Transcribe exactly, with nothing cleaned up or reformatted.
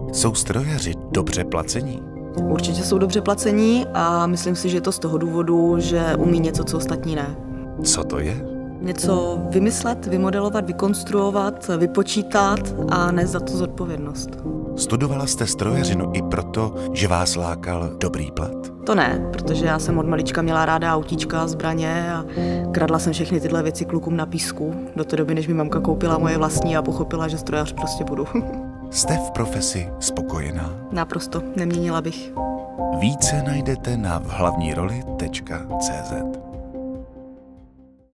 Jsou strojaři dobře placení? Určitě jsou dobře placení a myslím si, že je to z toho důvodu, že umí něco, co ostatní ne. Co to je? Něco vymyslet, vymodelovat, vykonstruovat, vypočítat a nést za to zodpovědnost. Studovala jste strojařinu i proto, že vás lákal dobrý plat? To ne, protože já jsem od malička měla ráda autíčka, zbraně a kradla jsem všechny tyhle věci klukům na písku do té doby, než mi mamka koupila moje vlastní a pochopila, že strojař prostě budu. Jste v profesi spokojená? Naprosto, neměnila bych. Více najdete na v hlavní roli tečka cé zet.